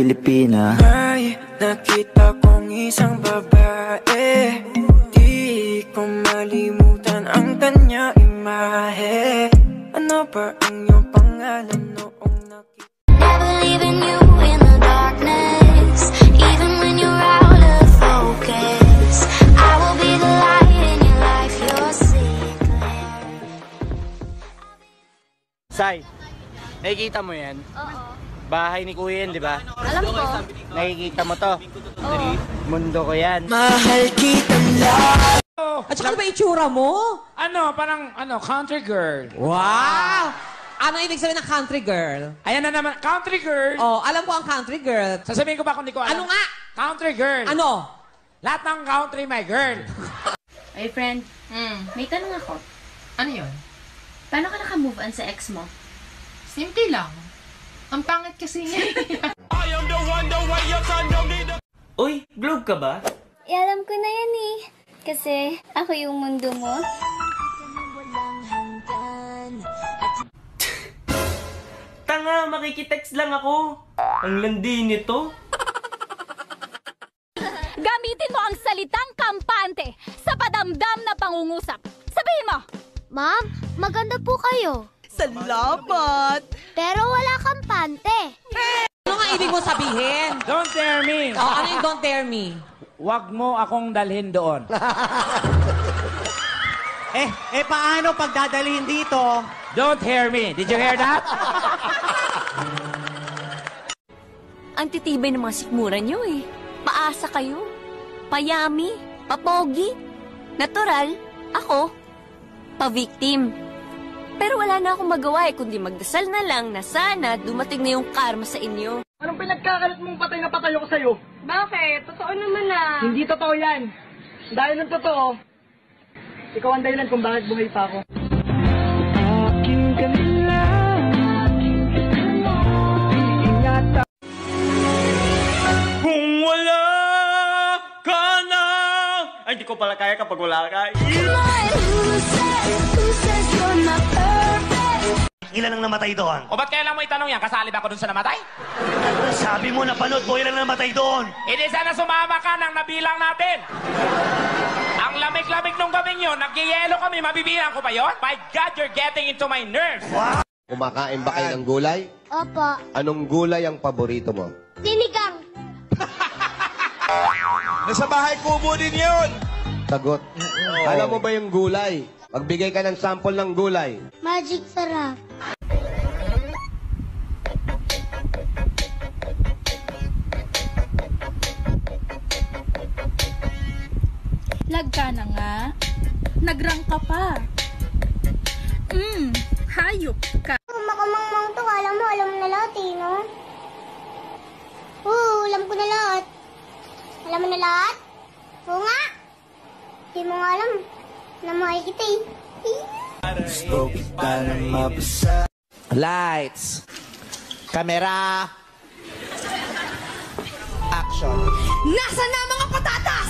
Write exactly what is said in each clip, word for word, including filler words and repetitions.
Pilipina. May nakita kong isang babae, di ko malimutan ang kanya imahe. Ano ba ang iyong pangalan noong nakita? Never leaving you in the darkness, even when you're out of focus. I will be the light in your life, you'll see clear. Sai, nakikita mo yan? Oo. Bahay ni Kuya yan, di ba? Alam ko. Nakikita mo to? Oo. Mundo ko yan. Mahal kita lang. At saka ano ba itsura mo? Ano, parang, ano, country girl. Wow! Ano ibig sabihin ng country girl? Ayan na naman, country girl. Oh, alam ko ang country girl. Sasabihin ko ba kung di ko alam? Ano nga? Country girl. Ano? Lahat ng country, my girl. Ay, friend. Hmm. May tanong ako. Ano yun? Paano ka naka-move on sa ex mo? Simple lang. Ang pangit kasi niya. Uy, globe ka ba? Eh, alam ko na yan eh. Kasi ako yung mundo mo. Tanga, makikitext lang ako. Ang landi nito. Gamitin mo ang salitang kampante sa padamdam na pangungusap. Sabihin mo! Ma'am, maganda po kayo. Salamat! Pero wala kampante. Ano nga ibig mo sabihin? Don't dare me. Oh, ano yung don't dare me? Huwag mo akong dalhin doon. Eh, eh paano pag dadalhin dito? Don't hear me. Did you hear that? Ang titibay ng mga sikmura nyo eh. Paasa kayo. Payami. Papogi. Natural. Ako. Pa-victim. Pero wala na akong magawa eh, kundi magdasal na lang na sana dumating na yung karma sa inyo. Anong pinagkakalat mong patay na patay ako sa'yo? Bakit? Totoo naman ah. Hindi totoo yan. Dahil ng totoo, ikaw ang dahilan kung bakit buhay pa ako. Aking kanila, iingatan. Kung wala ka na... Ay, di ko pala kaya kapag wala ka. Ilan ang namatay doon? O ba't kailan mo itanong yan? Kasali ba ako dun sa namatay? Sabi mo napanood mo ilan ang namatay doon? Hindi sana sumama ka nang nabilang natin. Ang lamig-lamig nung gabing yun, nagyayelo kami, mabibilang ko pa yon? My God, you're getting into my nerves. Wow. Kumakain ba kayo ng gulay? Opo. Anong gulay ang paborito mo? Sinigang. Nasa bahay kubo din yun. Sagot. Alam mo ba yung gulay? Magbigay ka ng sample ng gulay. Magic sarap. Lag ka na nga. Nagrang ka pa. Hmm, hayop ka. Makamangmang to, alam mo, alam mo na lahat eh, no? Oo, alam ko na lahat. Alam mo na lahat? Oo nga. Hindi mo nga alam. Namuhay kita eh. Gusto kita na mabasa. Lights. Camera. Action. Nasaan na ang mga patatas?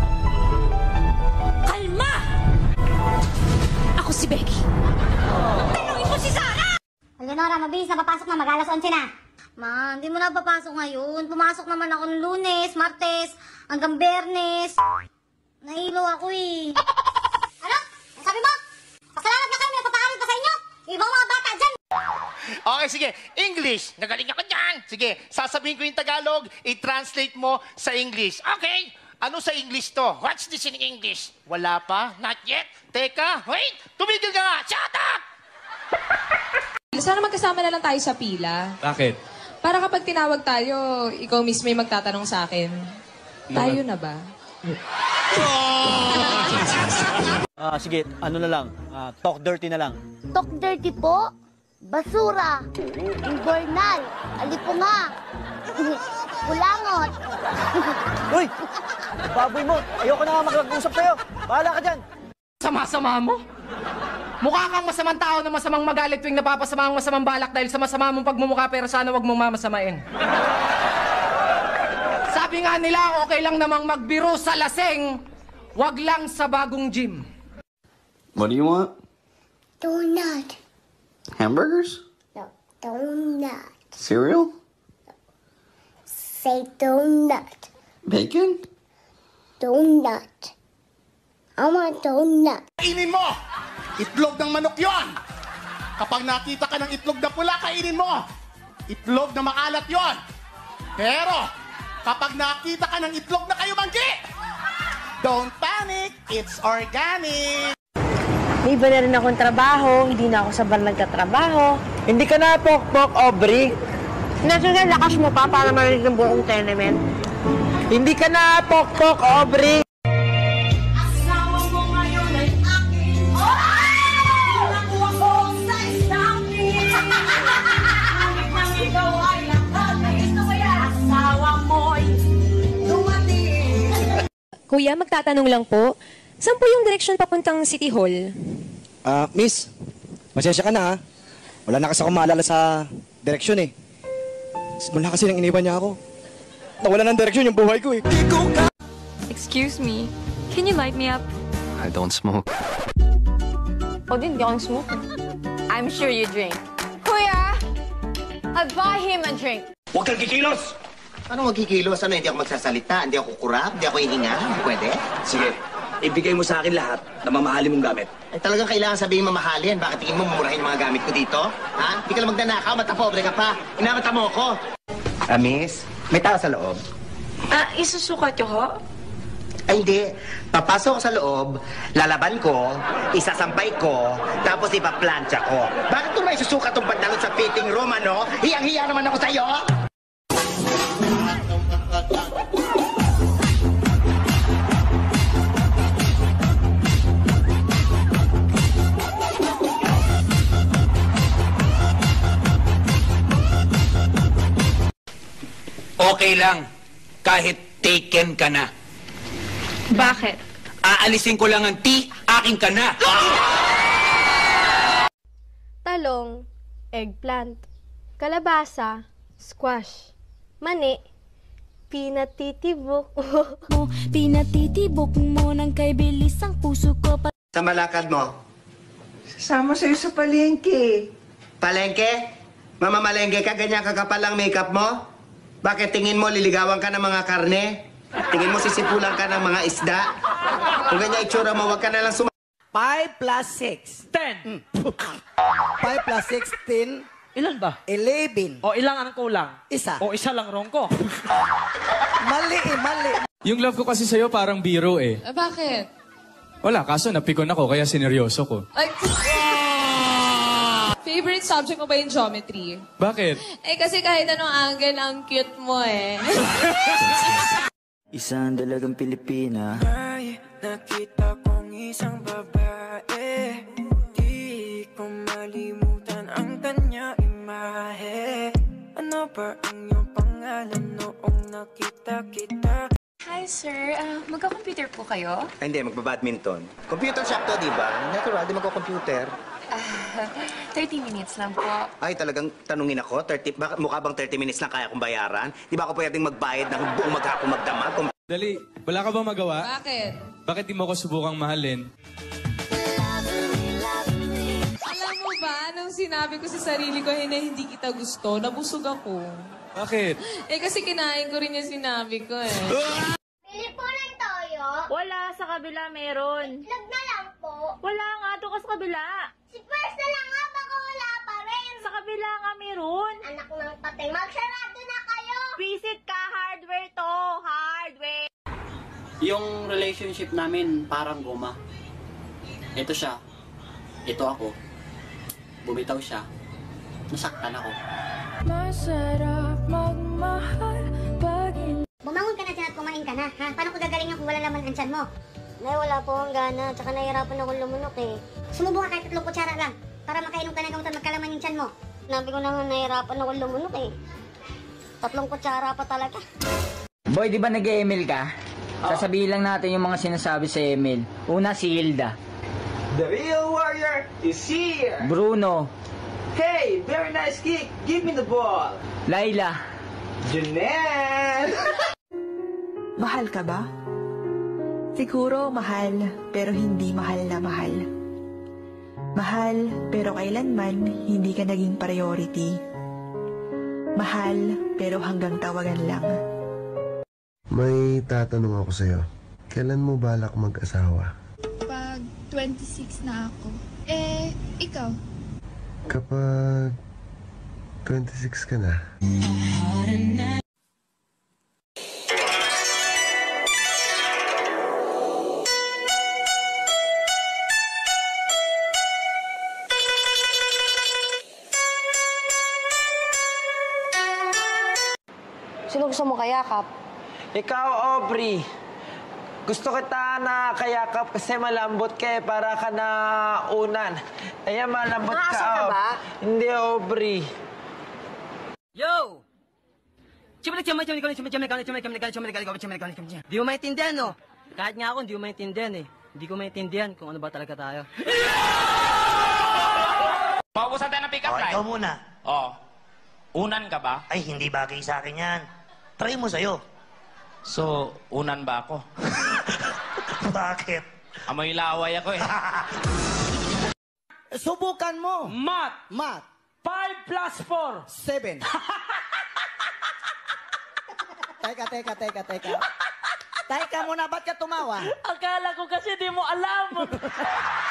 Kalma! Ako si Becky. Tanungin mo si Sarah! Leonora, mabilis na, papasok na, mag-alas onse na. Ma, hindi mo na papasok ngayon. Pumasok naman ako ng Lunes, Martes, hanggang Bernes. Nahilo ako eh. Ano? Sabi mo? Pasalamat na kayo, may papakalit pa sa inyo. Ibang mga bata dyan. Okay, sige. English. Nagaling ako dyan. Sige, sasabihin ko yung Tagalog, i-translate mo sa English. Okay. Ano sa English to? What's this in English? Wala pa? Not yet? Teka, wait! Tumigil ka nga! Shut up! Sana magkasama na lang tayo sa pila. Bakit? Para kapag tinawag tayo, ikaw mismo yung magtatanong sa akin, tayo na ba? Ah, sige, ano na lang. Ah, talk dirty na lang. Talk dirty po? Basura. Invernal. Alipunga. Kulangot. Uy! Baboy mo! Ayoko na nga mag-usap sa'yo! Bahala ka dyan! Sama-sama mo? Mukha kang masamang tao na masamang magalit tuwing napapasama ang masamang balak dahil sa masama mong pagmumukha pero sana wag mong mamasamain. Sabi nga nila, okay lang namang magbiro sa laseng, wag lang sa bagong gym. What do you want? Donut. Hamburgers? No, donut. Cereal? Say donut. Bacon? Donut. I want donut. Kainin mo! Itlog ng manok yon. Kapag nakita ka ng itlog na pula, kainin mo. Itlog na maalat yon. Pero, kapag nakita ka ng itlog na kayumanggi, don't panic, it's organic. May iba na rin akong trabaho, hindi na ako sa bar nagtatrabaho. Hindi ka na pok-pok, Aubrey. Nasunod, lakas mo pa para marinig ng buong tenement. Hindi ka na pok-pok, Aubrey. Asawa mo ngayon ay akin. Oh! Nakuha ko sa stocking. Hanip ng ikaw ay lahat. Gusto ko yan. Asawa mo'y dumating. Kuya, magtatanong lang po. Saan po yung direksyon papuntang City Hall? Ah, miss. Masensya ka na, ha? Wala na kasi akong maalala sa direksyon, eh. Wala kasi nang iniwan niya ako. Nawala ng direksyon yung buhay ko, eh. Excuse me, can you light me up? I don't smoke. O din, di akong smoke. I'm sure you drink. Kuya, I'll buy him a drink. Huwag kang kikilos! Anong magkikilos? Ano, hindi ako magsasalita? Hindi ako kurap? Hindi ako hihinga? Pwede? Sige, ibigay mo sa akin lahat na mamahalin mong gamit. Eh, talagang kailangan sabihin mamahalin. Bakit tingin mo mumurahin yung mga gamit ko dito? Ha? Hindi ka lang magnanakaw, matapobre ka pa. Inamata mo ako. Ah, miss, may tao sa loob? Ah, isusukat ko ho? Ay, hindi. Papasok ko sa loob, lalaban ko, isasampay ko, tapos ipaplansya ko. Bakit kung may susukat tong pantalon sa fitting room, ano? Hiyang-hiya naman ako sa'yo! Okay lang, kahit taken ka na. Bakit? Aalisin ko lang ang T, akin ka na. Talong, eggplant, kalabasa, squash, mani, pinatitibok mo, pinatitibok mo ng kay bilis ang puso ko. Sa malakad mo? Sama sa'yo sa palengke. Palengke? Mamamalengke ka, ganyan kakapal ang makeup mo? Bakit tingin mo liligawan ka ng mga karne? Tingin mo sisipulan ka ng mga isda? Kung ganyan itsura mo, wag ka na lang suma... five plus six. ten. five plus six, ten. Ilan ba? eleven. O ilang ang kulang? Isa. O isa lang rong ko. Mali eh, mali. Yung love ko kasi sa'yo parang biro eh. Ah, bakit? Wala, kaso napikon ako kaya sineryoso ko. Ay, favorite subject mo ba yung geometry? Bakit? Eh, kasi kahit anong angle, ang cute mo eh. Isang dalagang Pilipina. May nakita kong isang babae. Di ko malimutan ang kanya imahe. Ano ba ang iyong pangalan noong nakita kita? Hi, sir. Uh, magka-computer po kayo? Ay, hindi, magbabadminton. Computer shop to, di ba? Natural, di magko-computer. Uh, thirty minutes lang po. Ay, talagang tanungin ako, thirty, baka, mukha bang thirty minutes lang kaya kong bayaran? Di ba ako pwedeng magbayad ng buong maghapon magdamag? Kung... Dali, wala ka bang magawa? Bakit? Bakit di mo ko subukang mahalin? Alam mo ba, nung sinabi ko sa sarili ko na hindi kita gusto, nabusog ako. Bakit? Eh, kasi kinain ko rin yung sinabi ko eh. Bili po ng toyo. Wala, sa kabila meron. Itlog na lang po. Wala nga, doon ka sa kabila. Si First na lang nga, baka wala pa rin. Sa kabila nga meron. Anak ng patay, magsarado na kayo. Visit ka, hardware to, hardware. Yung relationship namin parang guma. Ito siya, ito ako. Bumitaw siya, nasaktan ako. Masarap magmahal pag Bumangon ka na dyan at kumain ka na, ha? Paano ko gagaling kung wala laman ang tiyan mo? Nay, wala po ang gana. Tsaka nahihirapan akong lumunok eh. Sumubo ka kahit tatlong kutsara lang para makainom ka na gamot at magkalaman yung tiyan mo. Nabi ko na nga nahihirapan akong lumunok eh. Tatlong kutsara pa talaga. Boy, di ba nag-email ka? Sasabihin lang natin yung mga sinasabi sa email. Una, si Hilda. The real warrior is here. Bruno. Hey, very nice kick. Give me the ball. Laila. Janelle. Mahal ka ba? Siguro mahal, pero hindi mahal na mahal. Mahal, pero kailanman hindi ka naging priority. Mahal, pero hanggang tawagan lang. May tatanong ako sa'yo. Kailan mo balak mag-asawa? Pag twenty-six na ako. Eh, ikaw? Kapag twenty-six ka na. Sino gusto mo kayakap? Ikaw, Aubrey. Gusto kita na kayakap kasi malambot ka eh, para ka na unan. Ayan, malambot ka. Nakasal ka oh. ba? Hindi, Aubrey. Yo! Chumalik, chumalik, chumalik, chumalik, chumalik, chumalik, chumalik, chumalik, chumalik, chumalik, chumalik, chumalik. Di mo maintindihan, no? Kahit nga ako, di mo maintindihan eh. Hindi ko maintindihan kung ano ba talaga tayo. Paubusan tayo ng pick-up line. Ikaw muna. Oo. Unan ka ba? Ay, hindi bagay sa akin yan. Try mo sa'yo. So, unan ba ako? Bakit? Amoy laway ako eh. Subukan mo. Math. Math. Five plus four. Seven. Teka, teka, teka, teka. Teka muna, ba't ka tumawa? Akala ko kasi di mo alam.